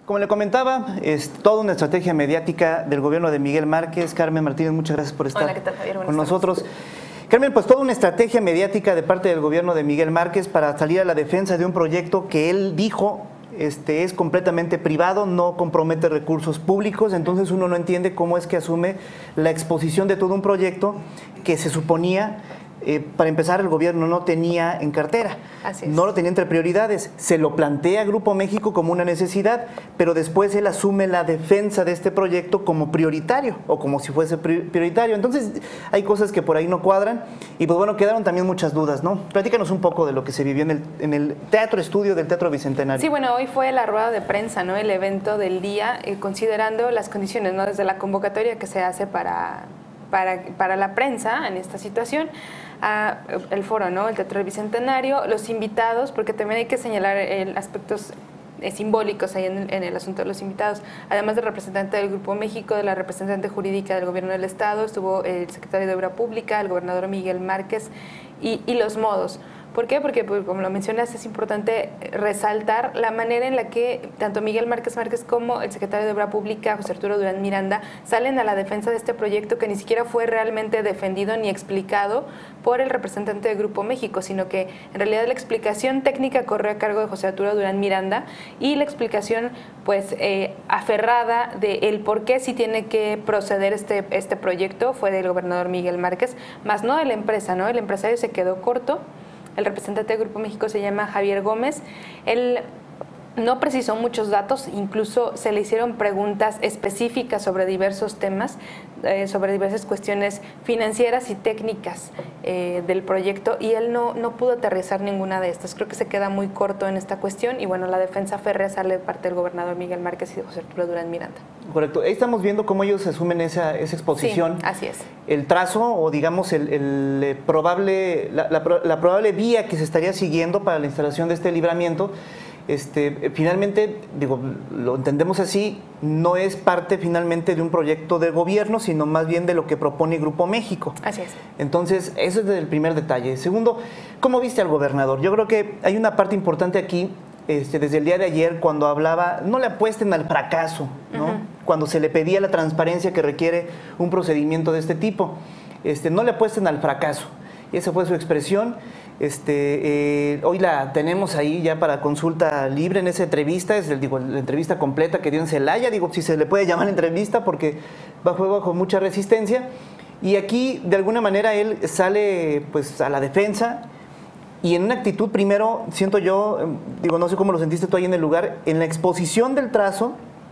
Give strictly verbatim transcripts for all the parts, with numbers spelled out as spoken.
Como le comentaba, es toda una estrategia mediática del gobierno de Miguel Márquez. Carmen Martínez, muchas gracias por estar Hola, ¿qué tal, Javier? con nosotros. Carmen, pues toda una estrategia mediática de parte del gobierno de Miguel Márquez para salir a la defensa de un proyecto que él dijo este, es completamente privado, no compromete recursos públicos, entonces uno no entiende cómo es que asume la exposición de todo un proyecto que se suponía, eh, para empezar, el gobierno no tenía en cartera. Así es. No lo tenía entre prioridades. Se lo plantea Grupo México como una necesidad, pero después él asume la defensa de este proyecto como prioritario o como si fuese prioritario. Entonces hay cosas que por ahí no cuadran y pues bueno, quedaron también muchas dudas, ¿no? Platícanos un poco de lo que se vivió en el, en el Teatro Estudio del Teatro Bicentenario. Sí, bueno, hoy fue la rueda de prensa, ¿no? El evento del día, eh, considerando las condiciones, ¿no? Desde la convocatoria que se hace para, para, para la prensa en esta situación, a el foro, ¿no? El Teatro Bicentenario, los invitados, porque también hay que señalar el aspectos eh, simbólicos ahí en el, en el asunto de los invitados, además del representante del Grupo México, de la representante jurídica del Gobierno del Estado, estuvo el secretario de Obra Pública, el gobernador Miguel Márquez y, y los modos. ¿Por qué? Porque, pues, como lo mencionas, es importante resaltar la manera en la que tanto Miguel Márquez Márquez como el secretario de Obra Pública, José Arturo Durán Miranda, salen a la defensa de este proyecto que ni siquiera fue realmente defendido ni explicado por el representante del Grupo México, sino que en realidad la explicación técnica corrió a cargo de José Arturo Durán Miranda y la explicación pues eh, aferrada de el por qué sí tiene que proceder este, este proyecto fue del gobernador Miguel Márquez, más no de la empresa, ¿no? El empresario se quedó corto. El representante del Grupo México se llama Javier Gómez. Él no precisó muchos datos, incluso se le hicieron preguntas específicas sobre diversos temas, eh, sobre diversas cuestiones financieras y técnicas eh, del proyecto, y él no, no pudo aterrizar ninguna de estas. Creo que se queda muy corto en esta cuestión y bueno, la defensa férrea sale de parte del gobernador Miguel Márquez y de José Arturo Durán Miranda. Correcto. Ahí estamos viendo cómo ellos asumen esa, esa exposición. Sí, así es. El trazo o digamos el, el probable, la, la, la probable vía que se estaría siguiendo para la instalación de este libramiento. Este, finalmente, digo, lo entendemos así, no es parte finalmente de un proyecto de gobierno, sino más bien de lo que propone Grupo México. Así es. Entonces, eso es el primer detalle. Segundo, ¿cómo viste al gobernador? Yo creo que hay una parte importante aquí, este, desde el día de ayer, cuando hablaba, no le apuesten al fracaso, ¿no? Uh-huh. Cuando se le pedía la transparencia que requiere un procedimiento de este tipo, este, no le apuesten al fracaso. Y esa fue su expresión. Este, eh, hoy la tenemos ahí ya para consulta libre en esa entrevista, es el, digo, la entrevista completa que dio en Celaya, digo, si se le puede llamar entrevista porque fue bajo mucha resistencia, y aquí de alguna manera él sale pues a la defensa y en una actitud, primero, siento yo, digo, no sé cómo lo sentiste tú ahí en el lugar, en la exposición del trazo,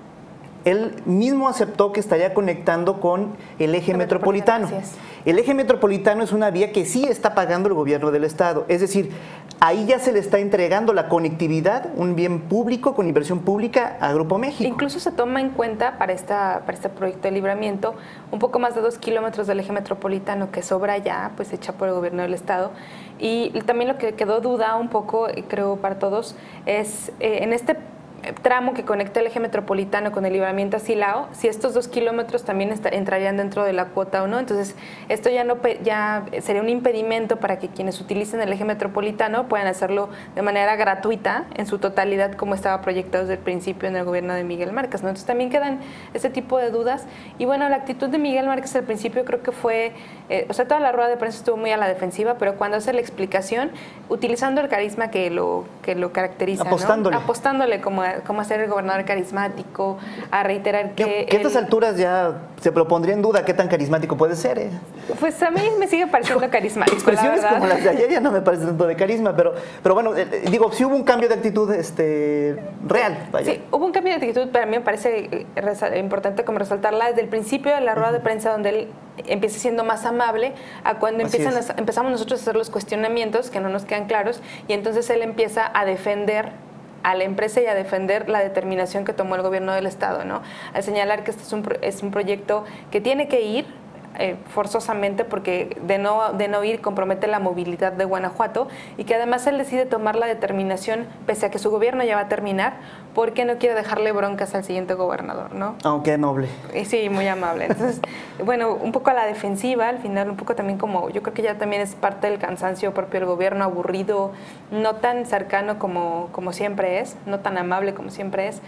él mismo aceptó que estaría conectando con el eje metropolitano. El eje metropolitano es una vía que sí está pagando el gobierno del estado. Es decir, ahí ya se le está entregando la conectividad, un bien público con inversión pública a Grupo México. Incluso se toma en cuenta para, esta, para este proyecto de libramiento un poco más de dos kilómetros del eje metropolitano que sobra ya, pues hecha por el gobierno del estado. Y también lo que quedó duda un poco, creo, para todos, es eh, en este tramo que conecta el eje metropolitano con el libramiento a Silao, si estos dos kilómetros también entrarían dentro de la cuota o no. Entonces, esto ya, no, ya sería un impedimento para que quienes utilicen el eje metropolitano puedan hacerlo de manera gratuita, en su totalidad, como estaba proyectado desde el principio en el gobierno de Miguel Márquez, ¿no? Entonces, también quedan ese tipo de dudas. Y bueno, la actitud de Miguel Márquez al principio creo que fue, eh, o sea, toda la rueda de prensa estuvo muy a la defensiva, pero cuando hace la explicación, utilizando el carisma que lo, que lo caracteriza, apostándole, ¿no? apostándole como a, cómo hacer el gobernador carismático, a reiterar que... Que, que a estas alturas ya se propondría en duda qué tan carismático puede ser. ¿eh? Pues a mí me sigue pareciendo carismático, expresiones la como las de ayer ya no me parecen tanto de carisma, pero, pero bueno, eh, digo, sí hubo un cambio de actitud este, real. Vaya. Sí, hubo un cambio de actitud, pero a mí me parece importante como resaltarla desde el principio de la rueda de prensa, donde él empieza siendo más amable, a cuando empiezan a, empezamos nosotros a hacer los cuestionamientos que no nos quedan claros, y entonces él empieza a defender a la empresa y a defender la determinación que tomó el gobierno del estado, ¿no? Al señalar que este es un, es un proyecto que tiene que ir eh, forzosamente, porque de no, de no ir compromete la movilidad de Guanajuato, y que además él decide tomar la determinación pese a que su gobierno ya va a terminar, porque no quiere dejarle broncas al siguiente gobernador, ¿no? Aunque noble. Y sí, muy amable. Entonces, bueno, un poco a la defensiva, al final un poco también como, yo creo que ya también es parte del cansancio propio del gobierno, aburrido, no tan cercano como, como siempre es, no tan amable como siempre es.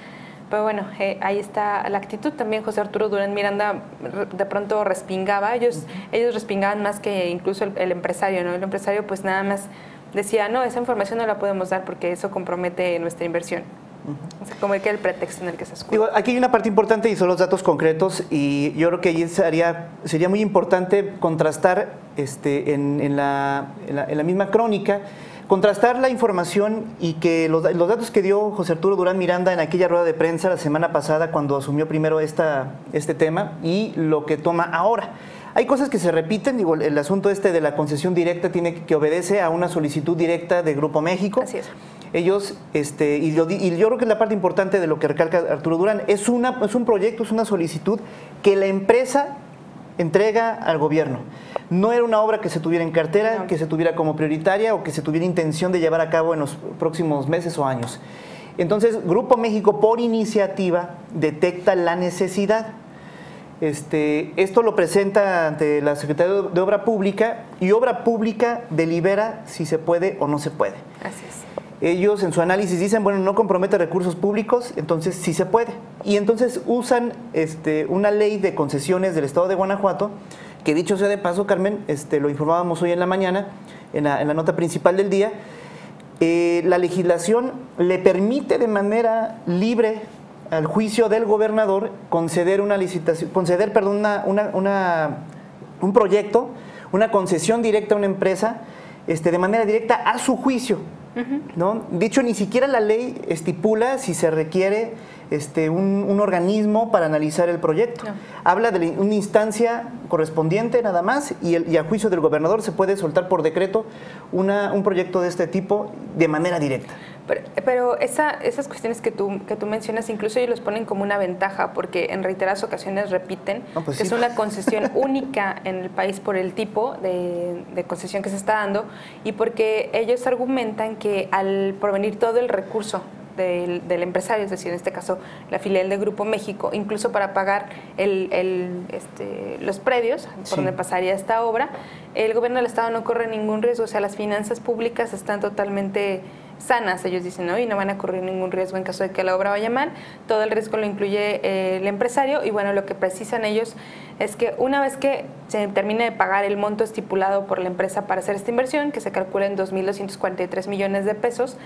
Pero bueno, eh, ahí está la actitud. También José Arturo Durán Miranda de pronto respingaba. Ellos, uh-huh. ellos respingaban más que incluso el, el empresario, ¿no? El empresario pues nada más decía, no, esa información no la podemos dar porque eso compromete nuestra inversión. Uh-huh. O sea, como que el pretexto en el que se escuda. Digo, aquí hay una parte importante y son los datos concretos, y yo creo que ahí sería, sería muy importante contrastar este, en, en, la, en, la, en la misma crónica, contrastar la información y que los, los datos que dio José Arturo Durán Miranda en aquella rueda de prensa la semana pasada cuando asumió primero esta, este tema y lo que toma ahora. Hay cosas que se repiten, digo, el asunto este de la concesión directa tiene que, que obedece a una solicitud directa de Grupo México. Así es. Ellos, este, y, lo, y yo creo que es la parte importante de lo que recalca Arturo Durán, es, una, es un proyecto, es una solicitud que la empresa entrega al gobierno. No era una obra que se tuviera en cartera, no. que se tuviera como prioritaria o que se tuviera intención de llevar a cabo en los próximos meses o años. Entonces, Grupo México, por iniciativa, detecta la necesidad. Este, esto lo presenta ante la Secretaría de Obra Pública y Obra Pública delibera si se puede o no se puede. Así es. Ellos en su análisis dicen, bueno, no compromete recursos públicos, entonces sí se puede. Y entonces usan este, una ley de concesiones del Estado de Guanajuato, que dicho sea de paso, Carmen, este, lo informábamos hoy en la mañana, en la, en la nota principal del día, eh, la legislación le permite de manera libre al juicio del gobernador conceder una licitación, conceder, perdón, una, una, una, un proyecto, una concesión directa a una empresa, este, de manera directa a su juicio. ¿No? Dicho, ni siquiera la ley estipula si se requiere este, un, un organismo para analizar el proyecto. No. Habla de una instancia correspondiente nada más y, el, y a juicio del gobernador se puede soltar por decreto una, un proyecto de este tipo de manera directa. Pero, pero esa, esas cuestiones que tú, que tú mencionas, incluso ellos los ponen como una ventaja, porque en reiteradas ocasiones repiten no, pues que sí. es una concesión única en el país por el tipo de, de concesión que se está dando y porque ellos argumentan que al provenir todo el recurso del, del empresario, es decir, en este caso la filial de Grupo México, incluso para pagar el, el, este, los predios por sí. donde pasaría esta obra, el gobierno del Estado no corre ningún riesgo, o sea, las finanzas públicas están totalmente sanas, ellos dicen, ¿no? Y no van a correr ningún riesgo en caso de que la obra vaya mal, todo el riesgo lo incluye eh, el empresario y bueno, lo que precisan ellos es que una vez que se termine de pagar el monto estipulado por la empresa para hacer esta inversión, que se calcula en dos mil doscientos cuarenta y tres millones de pesos,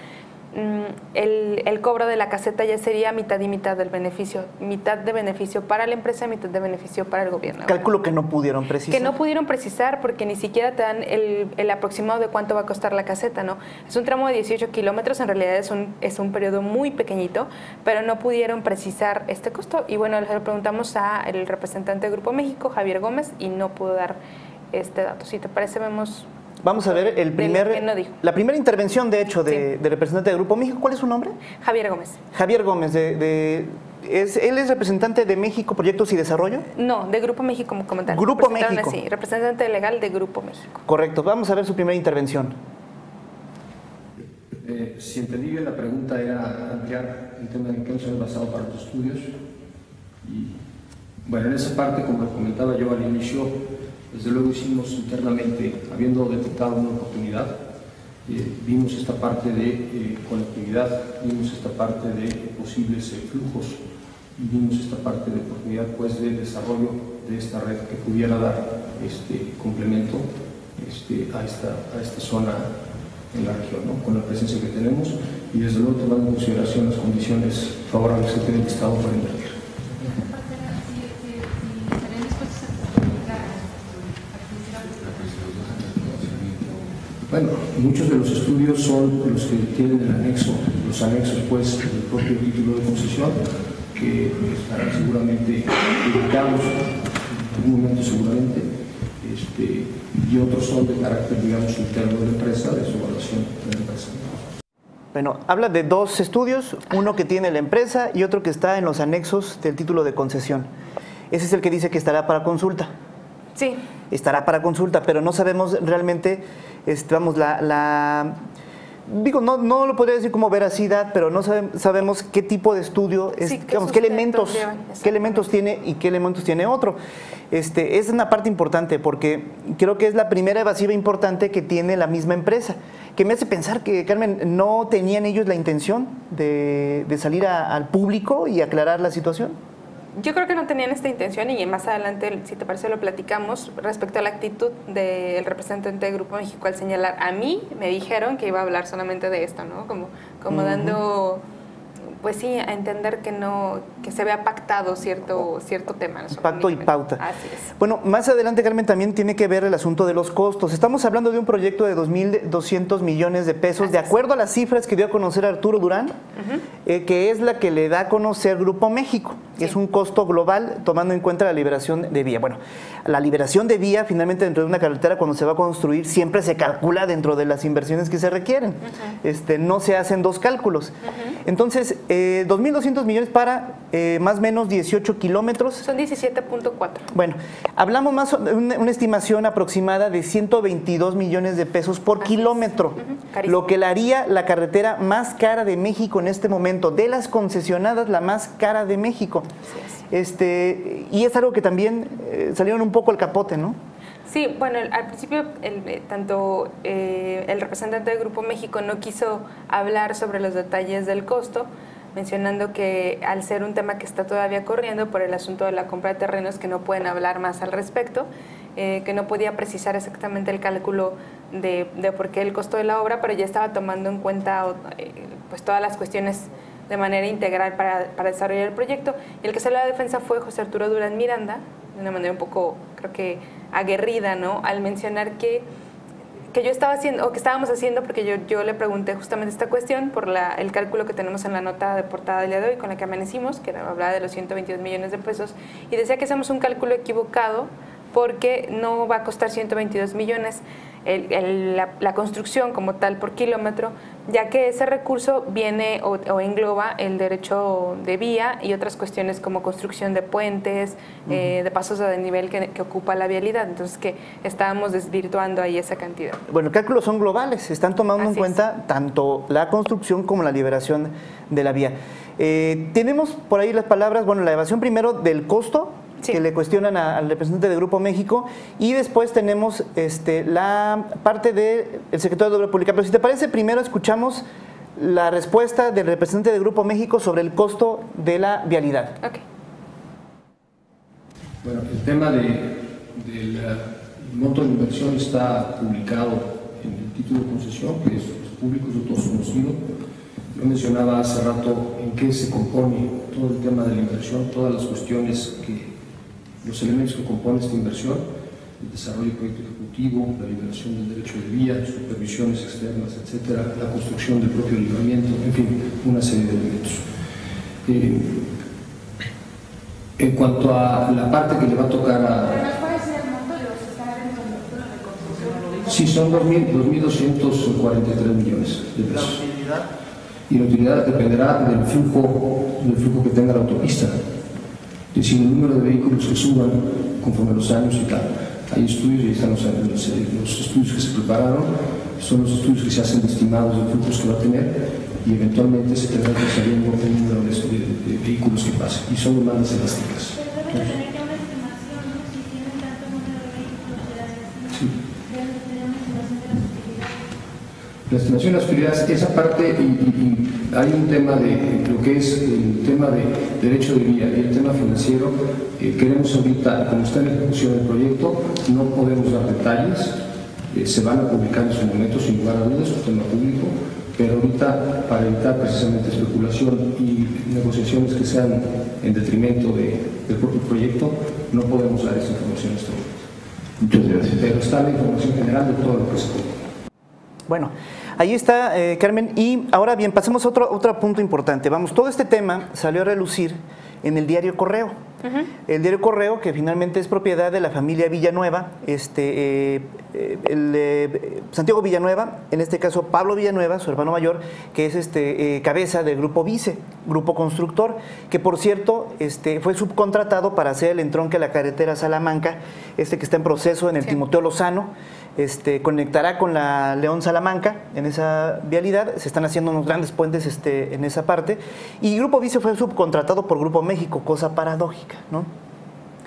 El, el cobro de la caseta ya sería mitad y mitad del beneficio, mitad de beneficio para la empresa, mitad de beneficio para el gobierno. Cálculo ¿verdad? Que no pudieron precisar. Que no pudieron precisar porque ni siquiera te dan el, el aproximado de cuánto va a costar la caseta, ¿no? Es un tramo de dieciocho kilómetros, en realidad es un, es un periodo muy pequeñito, pero no pudieron precisar este costo. Y bueno, le preguntamos al representante de Grupo México, Javier Gómez, y no pudo dar este dato. Si te parece, vemos... Vamos a ver el primer, no la primera intervención, de hecho, de, sí. de representante de Grupo México. ¿Cuál es su nombre? Javier Gómez. Javier Gómez. De, de, es, ¿Él es representante de México Proyectos y Desarrollo? No, de Grupo México como comentario. Grupo México. Sí, representante legal de Grupo México. Correcto. Vamos a ver su primera intervención. Eh, si entendí bien, la pregunta era ampliar el tema de qué nos había basado para los estudios. Y bueno, en esa parte, como lo comentaba yo al inicio, desde luego hicimos internamente, habiendo detectado una oportunidad, eh, vimos esta parte de eh, conectividad, vimos esta parte de posibles eh, flujos y vimos esta parte de oportunidad pues, de desarrollo de esta red que pudiera dar este complemento este, a, esta, a esta zona en la región, ¿no? Con la presencia que tenemos y desde luego tomando en consideración las condiciones favorables que tiene el Estado para invertir. Bueno, muchos de los estudios son los que tienen el anexo, los anexos pues del propio título de concesión, que estarán seguramente publicados en un momento seguramente, este, y otros son de carácter, digamos, interno de la empresa, de su evaluación de la empresa. Bueno, habla de dos estudios, uno que tiene la empresa y otro que está en los anexos del título de concesión. Ese es el que dice que estará para consulta. Sí. Estará para consulta, pero no sabemos realmente, este, vamos, la, la digo, no, no lo podría decir como veracidad, pero no sabe, sabemos qué tipo de estudio, es, sí, qué, digamos, qué elementos, qué elementos tiene y qué elementos tiene otro. Este, es una parte importante porque creo que es la primera evasiva importante que tiene la misma empresa. que me hace pensar que, Carmen, no tenían ellos la intención de, de salir a, al público y aclarar la situación. Yo creo que no tenían esta intención y más adelante, si te parece, lo platicamos respecto a la actitud del representante de Grupo México al señalar. A mí me dijeron que iba a hablar solamente de esto, ¿no? Como, como uh-huh. dando, pues sí, a entender que no, que se había pactado cierto, cierto tema. ¿No? Pacto y pauta. Así es. Bueno, más adelante, Carmen, también tiene que ver el asunto de los costos. Estamos hablando de un proyecto de dos mil doscientos millones de pesos, Así de acuerdo es. a las cifras que dio a conocer Arturo Durán, uh-huh. eh, que es la que le da a conocer Grupo México. Sí. Es un costo global tomando en cuenta la liberación de vía. Bueno, la liberación de vía finalmente dentro de una carretera cuando se va a construir siempre se calcula dentro de las inversiones que se requieren. Uh-huh. Este, no se hacen dos cálculos. Uh-huh. Entonces, eh, dos mil doscientos millones para eh, más o menos dieciocho kilómetros. Son diecisiete punto cuatro. Bueno, hablamos más de una, una estimación aproximada de ciento veintidós millones de pesos por Así kilómetro, uh-huh. lo que la haría la carretera más cara de México en este momento, de las concesionadas la más cara de México. Este, y es algo que también eh, salieron un poco al capote, ¿no? Sí, bueno, al principio el, eh, tanto eh, el representante del Grupo México no quiso hablar sobre los detalles del costo, mencionando que al ser un tema que está todavía corriendo por el asunto de la compra de terrenos, que no pueden hablar más al respecto, eh, que no podía precisar exactamente el cálculo de, de por qué el costo de la obra, pero ya estaba tomando en cuenta eh, pues todas las cuestiones de manera integral para, para desarrollar el proyecto. Y el que salió a la defensa fue José Arturo Durán Miranda, de una manera un poco, creo que aguerrida, ¿no? Al mencionar que, que yo estaba haciendo, o que estábamos haciendo, porque yo, yo le pregunté justamente esta cuestión por la, el cálculo que tenemos en la nota de portada del día de hoy con la que amanecimos, que hablaba de los ciento veintidós millones de pesos, y decía que hacemos un cálculo equivocado porque no va a costar ciento veintidós millones el, el, la, la construcción como tal por kilómetro, ya que ese recurso viene o, o engloba el derecho de vía y otras cuestiones como construcción de puentes, uh-huh. eh, de pasos a desnivel que, que ocupa la vialidad. Entonces, que estábamos desvirtuando ahí esa cantidad. Bueno, los cálculos son globales, se están tomando Así en cuenta es. tanto la construcción como la liberación de la vía. Eh, tenemos por ahí las palabras, bueno, la evasión primero del costo, Sí. que le cuestionan a, al representante de Grupo México, y después tenemos este, la parte del secretario de Obra Pública. Pero si te parece, primero escuchamos la respuesta del representante de Grupo México sobre el costo de la vialidad. Okay. Bueno, el tema del de monto de inversión está publicado en el título de concesión, que es público, es de todos conocido. Yo mencionaba hace rato en qué se compone todo el tema de la inversión, todas las cuestiones que los elementos que componen esta inversión, el desarrollo del proyecto ejecutivo, la liberación del derecho de vía, supervisiones externas, etcétera, la construcción del propio libramiento, en fin, una serie de elementos. Eh, en cuanto a la parte que le va a tocar a... Sí, son dos mil doscientos cuarenta y tres millones de pesos. Y la utilidad dependerá del flujo, del flujo que tenga la autopista. Es decir, el número de vehículos que suban conforme los años y tal. Hay estudios, y están los, los, los estudios que se prepararon, son los estudios que se hacen estimados de flujos que va a tener, y eventualmente se tendrá que salir un número de, de, de vehículos que pasen, y son demandas elásticas. Pero debe tener ya una estimación, ¿no? Si tienen tanto número de vehículos, sí. debe tener una estimación de las utilidades. La estimación de las utilidades, esa parte, y, y, y hay un tema de lo que es el tema de derecho de vía y el tema financiero. Eh, queremos ahorita, como está en la ejecución del proyecto, no podemos dar detalles, eh, se van a publicar en su momento sin lugar a dudas, es un tema público, pero ahorita, para evitar precisamente especulación y negociaciones que sean en detrimento de, del propio proyecto, no podemos dar esa información a este momento. Muchas gracias. Pero está la información general de todo lo que se puede. Bueno, ahí está, eh, Carmen. Y ahora bien, pasemos a otro, otro punto importante. Vamos, todo este tema salió a relucir en el diario Correo. Uh-huh. El diario Correo, que finalmente es propiedad de la familia Villanueva, este, eh, el, eh, Santiago Villanueva, en este caso Pablo Villanueva, su hermano mayor, que es este, eh, cabeza del Grupo Vice, Grupo Constructor, que por cierto este, fue subcontratado para hacer el entronque a la carretera Salamanca, este que está en proceso en el sí. Timoteo Lozano. Este, conectará con la León Salamanca en esa vialidad, se están haciendo unos grandes puentes este, en esa parte, y Grupo Vice fue subcontratado por Grupo México, cosa paradójica, ¿no?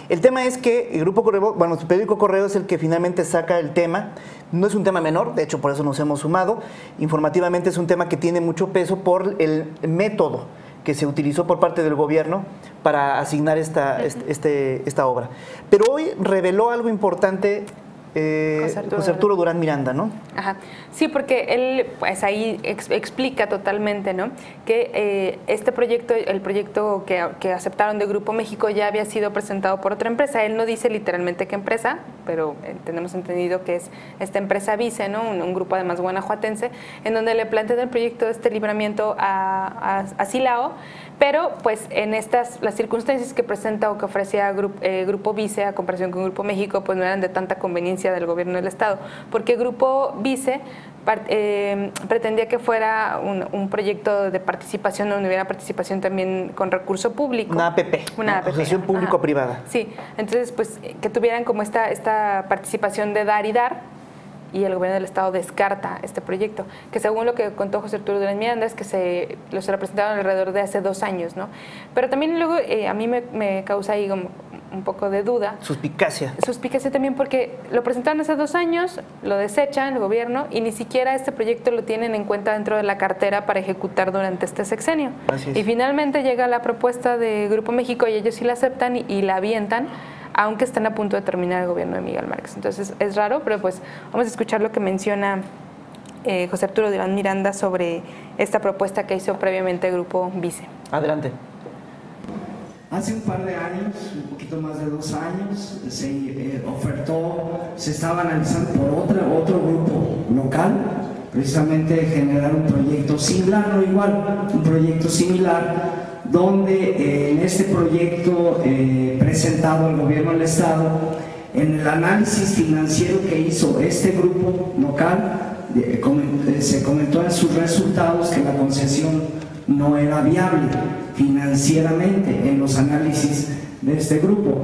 El tema es que el Grupo Correo, bueno, su periódico Correo es el que finalmente saca el tema. No es un tema menor, de hecho por eso nos hemos sumado. Informativamente es un tema que tiene mucho peso por el método que se utilizó por parte del gobierno para asignar esta, este, este, esta obra. Pero hoy reveló algo importante eh, José, Arturo, José Arturo Durán Miranda, ¿no? Ajá. Sí, porque él pues ahí ex, explica totalmente, ¿no?, que eh, este proyecto, el proyecto que, que aceptaron de Grupo México ya había sido presentado por otra empresa. Él no dice literalmente qué empresa, pero eh, tenemos entendido que es esta empresa Vice, ¿no?, un, un grupo además guanajuatense, en donde le plantean el proyecto de este libramiento a, a, a Silao, pero pues en estas, las circunstancias que presenta o que ofrecía Grupo, eh, Grupo Vice a comparación con Grupo México, pues no eran de tanta conveniencia del gobierno del Estado, porque Grupo Vice eh, pretendía que fuera un, un proyecto de participación donde hubiera participación también con recurso público. Una A P P, una asociación público-privada. Sí, entonces pues que tuvieran como esta, esta participación de dar y dar, y el gobierno del Estado descarta este proyecto, que según lo que contó José Arturo Durán Miranda es que se lo se lo presentaron alrededor de hace dos años, ¿no? Pero también luego eh, a mí me, me causa ahí como un poco de duda. Suspicacia. Suspicacia también porque lo presentaron hace dos años, lo desechan el gobierno y ni siquiera este proyecto lo tienen en cuenta dentro de la cartera para ejecutar durante este sexenio. Así es. Y finalmente llega la propuesta de Grupo México y ellos sí la aceptan y, y la avientan, aunque están a punto de terminar el gobierno de Miguel Márquez. Entonces es raro, pero pues vamos a escuchar lo que menciona eh, José Arturo Durán Miranda sobre esta propuesta que hizo previamente el Grupo Vice. Adelante. Hace un par de años, un poquito más de dos años, se eh, ofertó, se estaba analizando por otra, otro grupo local, precisamente generar un proyecto similar, no igual, un proyecto similar, donde eh, en este proyecto eh, presentado al gobierno del Estado, en el análisis financiero que hizo este grupo local, eh, coment- se comentó en sus resultados que la concesión no era viable financieramente en los análisis de este grupo,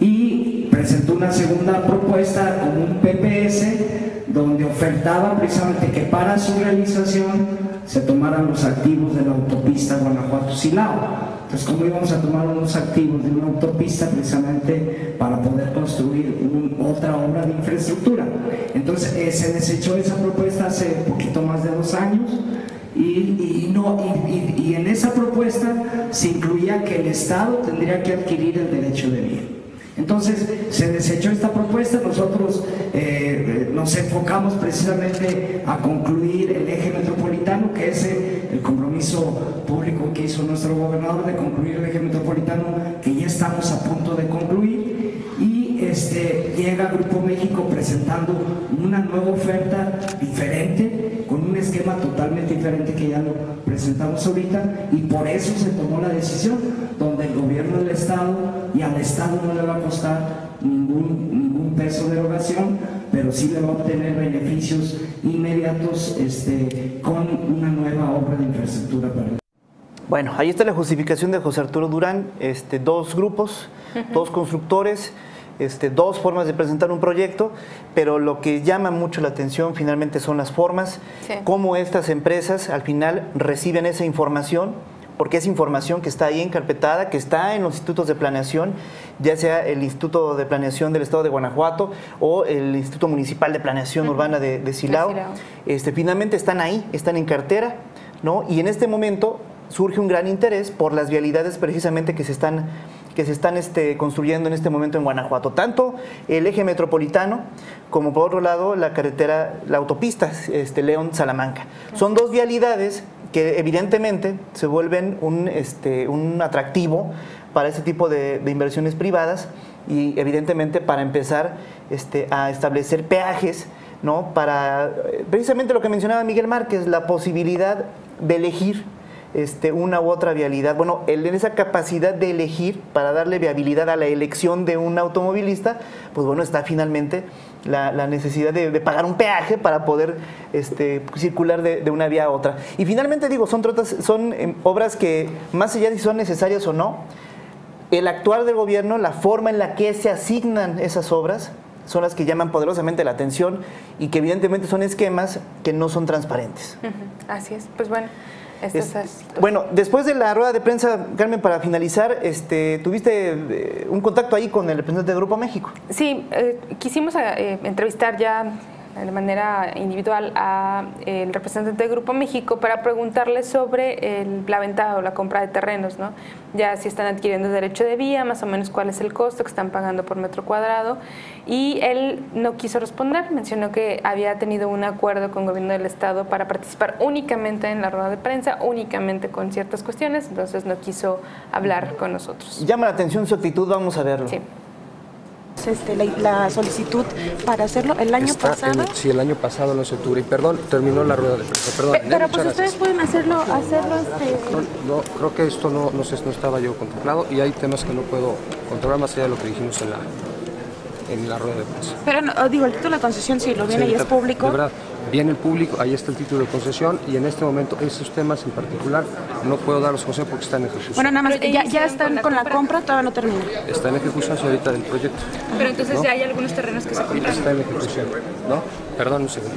y presentó una segunda propuesta con un P P S donde ofertaba precisamente que para su realización se tomaran los activos de la autopista Guanajuato-Silao. Entonces, ¿cómo íbamos a tomar unos activos de una autopista precisamente para poder construir un, otra obra de infraestructura? Entonces, eh, se desechó esa propuesta hace un poquito más de dos años. Y, y, no, y, y, y en esa propuesta se incluía que el Estado tendría que adquirir el derecho de vía. Entonces se desechó esta propuesta, nosotros eh, nos enfocamos precisamente a concluir el eje metropolitano, que es el compromiso público que hizo nuestro gobernador de concluir el eje metropolitano, que ya estamos a punto de concluir, y este, llega Grupo México presentando una nueva oferta diferente, con un esquema totalmente diferente que ya lo presentamos ahorita, y por eso se tomó la decisión, donde el gobierno del Estado, y al Estado no le va a costar ningún, ningún peso de erogación, pero sí le va a obtener beneficios inmediatos este, con una nueva obra de infraestructura para el. Bueno, ahí está la justificación de José Arturo Durán, este, dos grupos, uh-huh. dos constructores, este, dos formas de presentar un proyecto, pero lo que llama mucho la atención finalmente son las formas, sí. cómo estas empresas al final reciben esa información, porque es información que está ahí encarpetada, que está en los institutos de planeación, ya sea el Instituto de Planeación del Estado de Guanajuato o el Instituto Municipal de Planeación uh-huh. Urbana de, de Silao. De Silao. Este, finalmente están ahí, están en cartera, ¿no? Y en este momento surge un gran interés por las vialidades precisamente que se están, que se están este, construyendo en este momento en Guanajuato. Tanto el eje metropolitano como por otro lado la carretera, la autopista este, León-Salamanca. Son dos vialidades que evidentemente se vuelven un, este, un atractivo para este tipo de, de inversiones privadas y evidentemente para empezar este, a establecer peajes, ¿no? Para precisamente lo que mencionaba Miguel Márquez, la posibilidad de elegir Este, una u otra vialidad, bueno, el, en esa capacidad de elegir para darle viabilidad a la elección de un automovilista, pues bueno, está finalmente la, la necesidad de, de pagar un peaje para poder este, circular de, de una vía a otra. Y finalmente digo, son, trotas, son eh, obras que más allá de si son necesarias o no, el actuar del gobierno, la forma en la que se asignan esas obras, son las que llaman poderosamente la atención y que evidentemente son esquemas que no son transparentes. Uh-huh. Así es, pues bueno. esta Es- situación. bueno, después de la rueda de prensa, Carmen, para finalizar, este, tuviste eh, un contacto ahí con el representante de Grupo México. Sí, eh, quisimos eh, entrevistar ya de manera individual al representante de Grupo México para preguntarle sobre el, la venta o la compra de terrenos, ¿no? Ya si están adquiriendo derecho de vía, más o menos cuál es el costo que están pagando por metro cuadrado, y él no quiso responder, mencionó que había tenido un acuerdo con el gobierno del estado para participar únicamente en la rueda de prensa, únicamente con ciertas cuestiones, entonces no quiso hablar con nosotros. Llama la atención su actitud, vamos a verlo. Sí. Este, la, la solicitud para hacerlo el año Está pasado. en- sí, el año pasado, el once de octubre. Y perdón, terminó la rueda de prensa. Perdón, Pe- pero muchas pues ustedes gracias. pueden hacerlo, hacerlo este, No, no, creo que esto no, no, sé, no estaba yo contemplado y hay temas que no puedo controlar más allá de lo que dijimos en la, en la rueda de prensa. pero no, digo, el título de concesión sí lo viene y es Señorita, público. De verdad, viene el público, ahí está el título de concesión y en este momento esos temas en particular no puedo dar los consejos porque están en ejecución. Bueno, nada más, Pero ya ya, ya hicieron están con la con la compra. compra, todavía no termina. Está en ejecución ahorita del proyecto. Pero entonces ¿No? ya hay algunos terrenos que se compraron. Está en ejecución, ¿no? Perdón un segundo.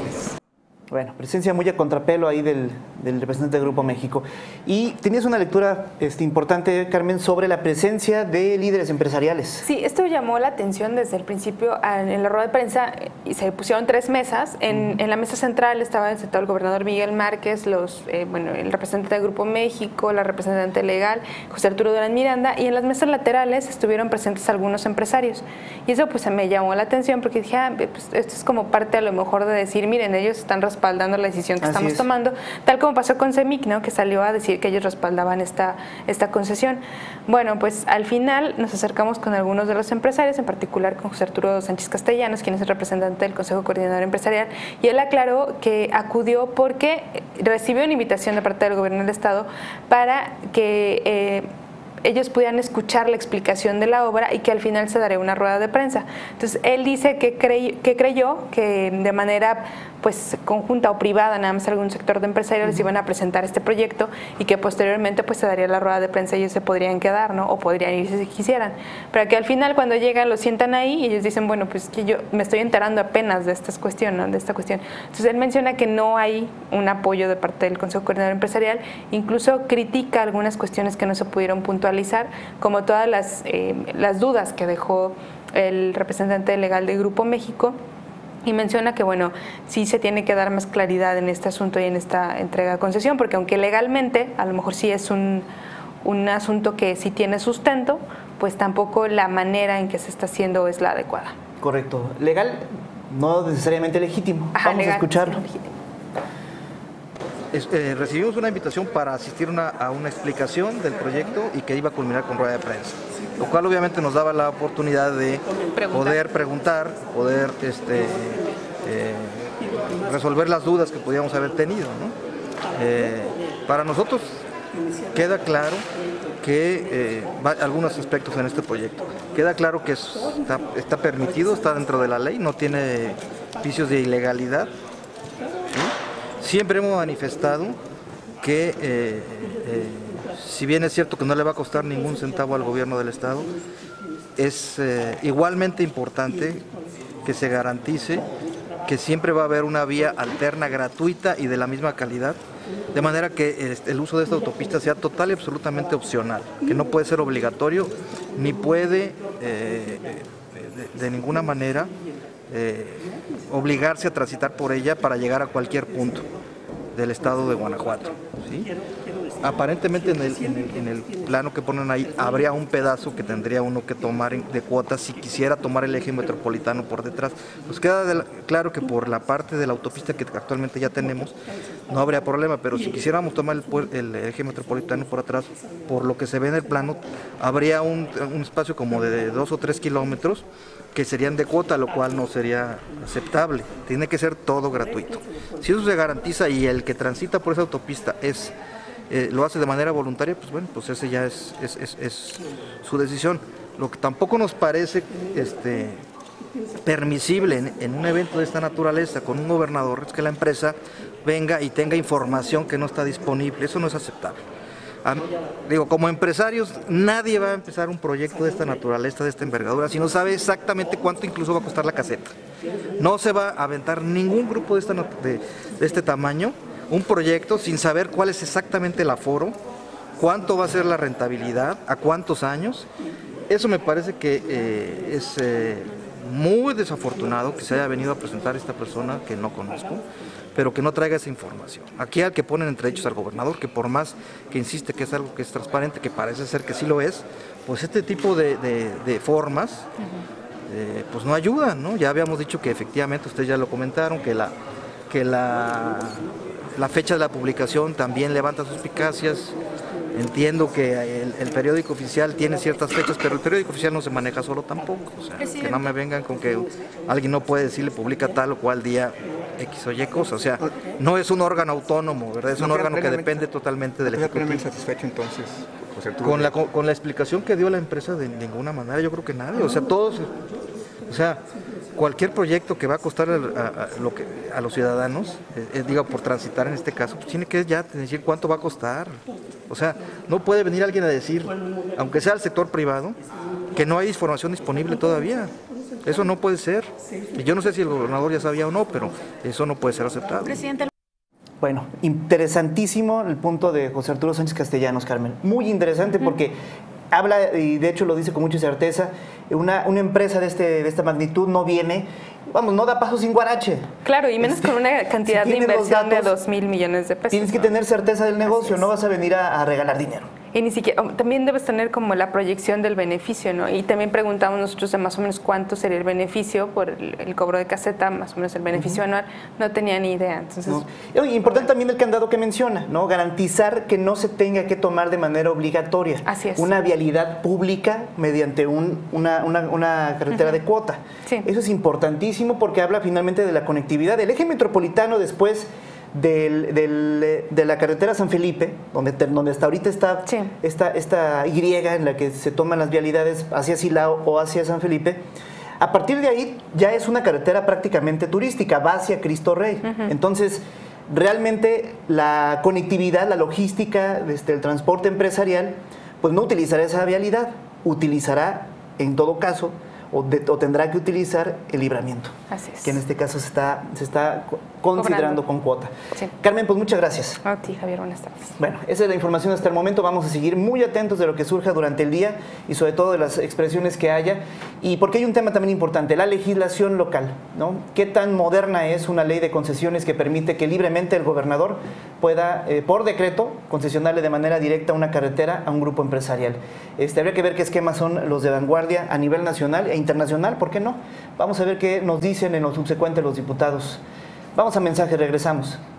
Bueno, presencia muy a contrapelo ahí del, del representante de Grupo México. Y tenías una lectura este, importante, Carmen, sobre la presencia de líderes empresariales. Sí, esto llamó la atención desde el principio a- en la rueda de prensa eh, y se pusieron tres mesas. En, en la mesa central estaba sentado el gobernador Miguel Márquez, los, eh, bueno, el representante de Grupo México, la representante legal, José Arturo Durán Miranda, y en las mesas laterales estuvieron presentes algunos empresarios. Y eso pues me llamó la atención porque dije, ah, pues, esto es como parte a lo mejor de decir, miren, ellos están respaldando la decisión que Así estamos es. tomando, tal como pasó con CEMIC, ¿no? Que salió a decir que ellos respaldaban esta, esta concesión. Bueno, pues al final nos acercamos con algunos de los empresarios, en particular con José Arturo Sánchez Castellanos, quien es el representante del Consejo Coordinador Empresarial, y él aclaró que acudió porque recibió una invitación de parte del gobierno del estado para que eh, ellos pudieran escuchar la explicación de la obra y que al final se daría una rueda de prensa. Entonces, él dice que, crey, que creyó que de manera pues conjunta o privada, nada más algún sector de empresarios les iban a presentar este proyecto y que posteriormente pues se daría la rueda de prensa y ellos se podrían quedar, ¿no? O podrían irse si quisieran. Pero que al final cuando llegan lo sientan ahí y ellos dicen, bueno, pues que yo me estoy enterando apenas de esta cuestión, ¿no? De esta cuestión. Entonces, él menciona que no hay un apoyo de parte del Consejo Coordinador Empresarial, incluso critica algunas cuestiones que no se pudieron puntualizar, como todas las, eh, las dudas que dejó el representante legal de Grupo México, y menciona que, bueno, sí se tiene que dar más claridad en este asunto y en esta entrega de concesión, porque aunque legalmente a lo mejor sí es un, un asunto que sí tiene sustento, pues tampoco la manera en que se está haciendo es la adecuada. Correcto. Legal, no necesariamente legítimo. Ajá, Vamos legal, a escucharlo. sí, legítimo. Es- eh, recibimos una invitación para asistir una- a una explicación del proyecto y que iba a culminar con rueda de prensa, lo cual obviamente nos daba la oportunidad de poder preguntar, poder este, eh, resolver las dudas que podíamos haber tenido, ¿no? Eh, para nosotros queda claro que eh, va- algunos aspectos en este proyecto. Queda claro que es- está, está permitido, está dentro de la ley, no tiene vicios de ilegalidad. ¿Sí? Siempre hemos manifestado que, eh, eh, si bien es cierto que no le va a costar ningún centavo al gobierno del Estado, es eh, igualmente importante que se garantice que siempre va a haber una vía alterna, gratuita y de la misma calidad, de manera que el, el uso de esta autopista sea total y absolutamente opcional, que no puede ser obligatorio ni puede eh, de, de ninguna manera eh, obligarse a transitar por ella para llegar a cualquier punto del estado de Guanajuato, ¿sí? Aparentemente en el, en, el, en el plano que ponen ahí habría un pedazo que tendría uno que tomar en- de cuotas si quisiera tomar el eje metropolitano por detrás. Pues queda de la- claro que por la parte de la autopista que actualmente ya tenemos no habría problema, pero si quisiéramos tomar el, puer- el eje metropolitano por atrás, por lo que se ve en el plano, habría un, un espacio como de dos o tres kilómetros que serían de cuota, lo cual no sería aceptable. Tiene que ser todo gratuito. Si eso se garantiza y el que transita por esa autopista es eh, lo hace de manera voluntaria, pues bueno, pues ese ya es, es, es, es su decisión. Lo que tampoco nos parece este, permisible en, en un evento de esta naturaleza con un gobernador es que la empresa venga y tenga información que no está disponible. Eso no es aceptable. A- digo, como empresarios, nadie va a empezar un proyecto de esta naturaleza, de esta envergadura, si no sabe exactamente cuánto incluso va a costar la caseta. No se va a aventar ningún grupo de, esta, nat- de, de este tamaño un proyecto sin saber cuál es exactamente el aforo, cuánto va a ser la rentabilidad, a cuántos años. Eso me parece que eh, es eh, muy desafortunado que se haya venido a presentar esta persona que no conozco, pero que no traiga esa información. Aquí al que ponen entre hechos al gobernador, que por más que insiste que es algo que es transparente, que parece ser que sí lo es, pues este tipo de, de, de formas, uh-huh. eh, pues no ayudan, ¿no? Ya habíamos dicho que efectivamente, ustedes ya lo comentaron, que la, que la, la fecha de la publicación también levanta suspicacias. Entiendo que el, el periódico oficial tiene ciertas fechas, pero el periódico oficial no se maneja solo tampoco. O sea, que no me vengan con que alguien no puede decirle publica tal o cual día X o Y cosa. O sea, no es un órgano autónomo, ¿verdad? Es un no, órgano que depende totalmente del Ejecutivo. ¿Plenamente satisfecho entonces? Con la, con, con la explicación que dio la empresa, de ninguna manera, yo creo que nadie. O sea, todos, o sea, cualquier proyecto que va a costar a, a, a, lo que, a los ciudadanos, eh, digo, por transitar en este caso, pues tiene que ya decir cuánto va a costar. O sea, no puede venir alguien a decir, aunque sea el sector privado, que no hay información disponible todavía. Eso no puede ser. Y yo no sé si el gobernador ya sabía o no, pero eso no puede ser aceptable. Presidente. Bueno, interesantísimo el punto de José Arturo Sánchez Castellanos, Carmen. Muy interesante porque habla, y de hecho lo dice con mucha certeza, una, una empresa de, este, de esta magnitud no viene, vamos, no da paso sin guarache. Claro, y menos con una cantidad si de inversión datos, de dos mil millones de pesos. Tienes que tener certeza del negocio, no vas a venir a, a regalar dinero. Y ni siquiera, también debes tener como la proyección del beneficio, ¿no? Y también preguntamos nosotros de más o menos cuánto sería el beneficio por el, el cobro de caseta, más o menos el beneficio uh-huh. anual, no tenía ni idea. Entonces, no. Importante también el candado que menciona, ¿no? Garantizar que no se tenga que tomar de manera obligatoria. Así es. Una vialidad pública mediante un, una, una, una carretera uh-huh. de cuota. Sí. Eso es importantísimo porque habla finalmente de la conectividad. El eje metropolitano después Del, del, de la carretera San Felipe, donde, donde hasta ahorita está sí. esta, esta Y en la que se toman las vialidades hacia Silao o hacia San Felipe, a partir de ahí ya es una carretera prácticamente turística, va hacia Cristo Rey. Uh-huh. Entonces, realmente la conectividad, la logística, desde el transporte empresarial, pues no utilizará esa vialidad, utilizará en todo caso O, de, o tendrá que utilizar el libramiento, Así es. que en este caso se está, se está considerando Cobrando. con cuota. Sí. Carmen, pues muchas gracias. A ti, Javier, buenas tardes. Bueno, esa es la información hasta el momento. Vamos a seguir muy atentos de lo que surja durante el día y sobre todo de las expresiones que haya. Y porque hay un tema también importante, la legislación local, ¿no? ¿Qué tan moderna es una ley de concesiones que permite que libremente el gobernador pueda, eh, por decreto, concesionarle de manera directa una carretera a un grupo empresarial? Este, habría que ver qué esquemas son los de vanguardia a nivel nacional e internacional, ¿por qué no? Vamos a ver qué nos dicen en lo subsecuente los diputados. Vamos a mensaje, regresamos.